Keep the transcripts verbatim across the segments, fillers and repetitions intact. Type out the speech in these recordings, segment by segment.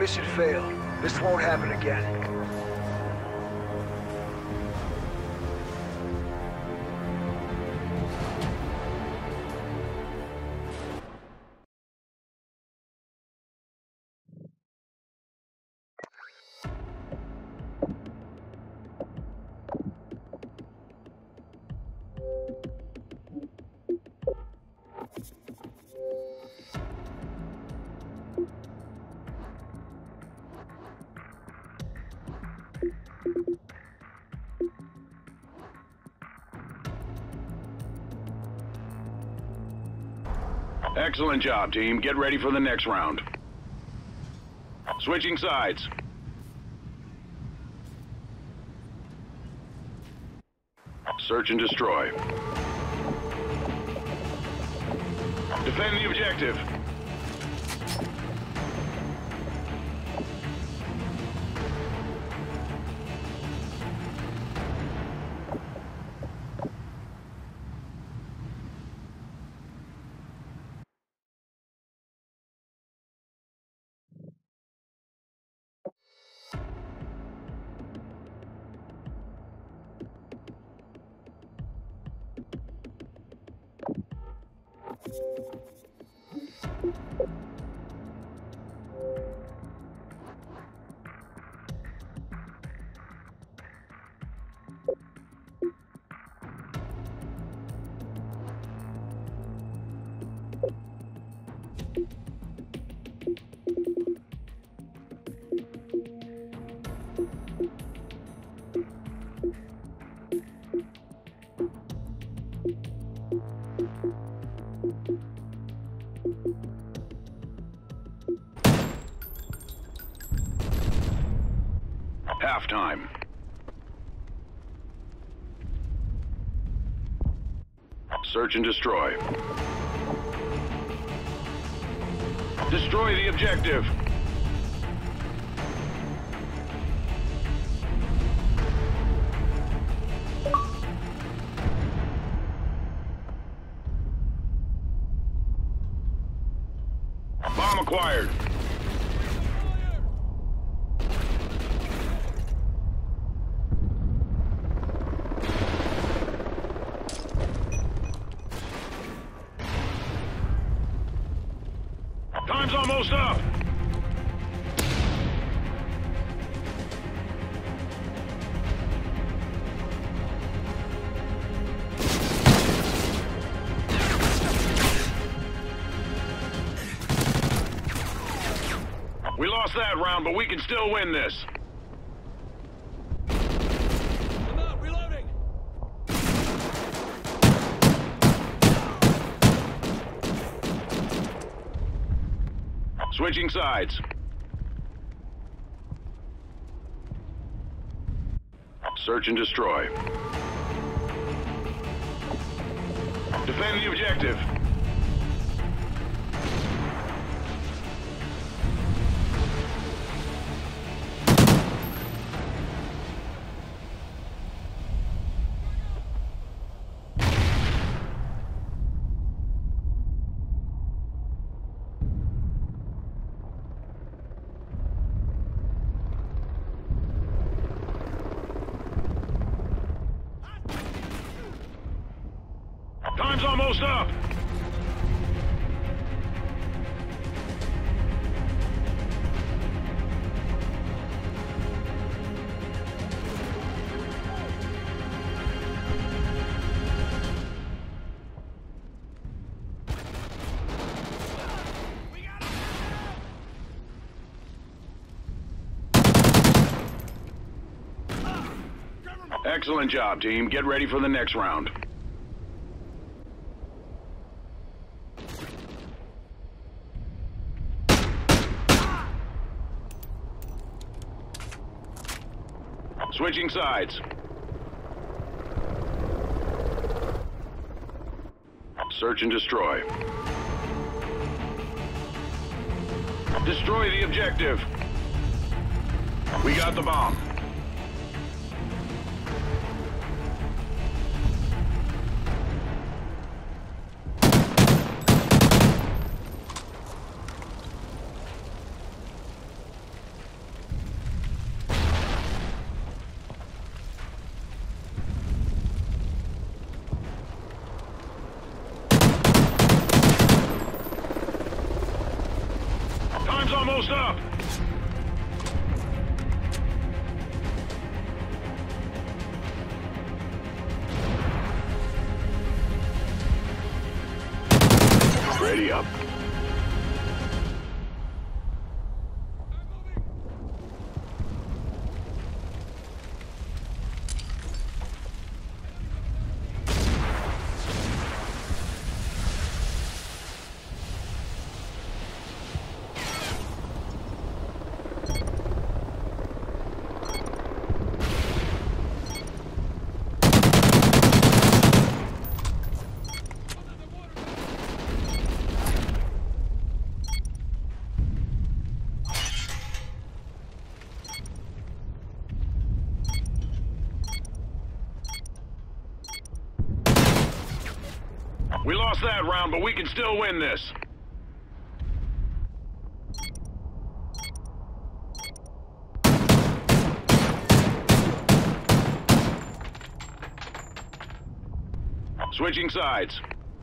Mission failed. This won't happen again. Excellent job, team. Get ready for the next round. Switching sides. Search and destroy. Defend the objective. Halftime. Search and destroy. Destroy the objective. Bomb acquired. Time's almost up. We lost that round, but we can still win this. I'm out, reloading. Switching sides. Search and destroy. Defend the objective. Time's almost up. Excellent job, team. Get ready for the next round. Switching sides. Search and destroy. Destroy the objective. We got the bomb. almost up! Ready up. We lost that round, but we can still win this. Switching sides.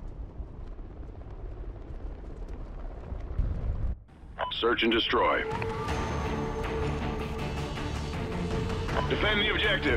Search and destroy. Defend the objective.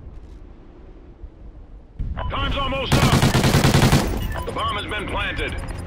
Time's almost up! The bomb has been planted.